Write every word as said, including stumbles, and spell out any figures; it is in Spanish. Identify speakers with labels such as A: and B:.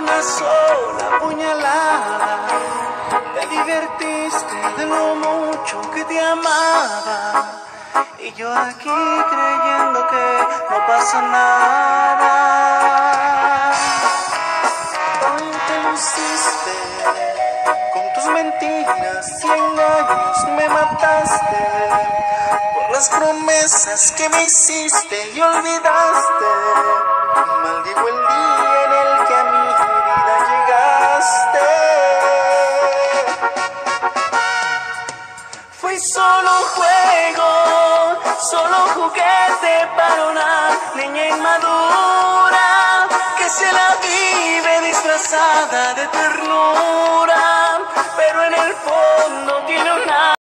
A: una sola puñalada. Te divertiste de lo mucho que te amaba, y yo aquí creyendo que no pasa nada. Hoy te luciste con tus mentiras y engaños, me mataste por las promesas que me hiciste y olvidaste. Maldigo el día en el que a mi vida llegaste. Fui solo un juego, solo juguete para una niña inmadura que se la vive disfrazada de ternura, pero en el fondo tiene una